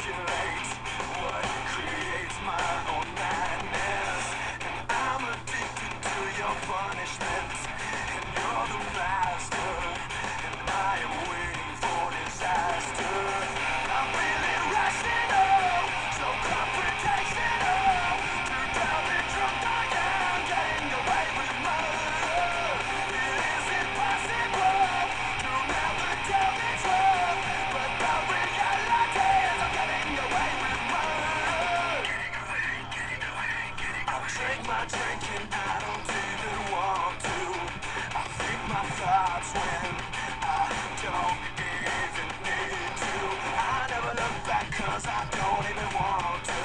calculate what creates my own madness. And I'm addicted to your punishment. And you're the master, and I am waiting for disaster. I'm feeling rational, so confrontational. Too damn drunk I am, getting away with murder. It is impossible to never tell the truth, but the reality is I'm getting away with murder. I drink my drink and I don't even want to. I think my thoughts when I don't even need to. I never look back 'cause I don't even want to.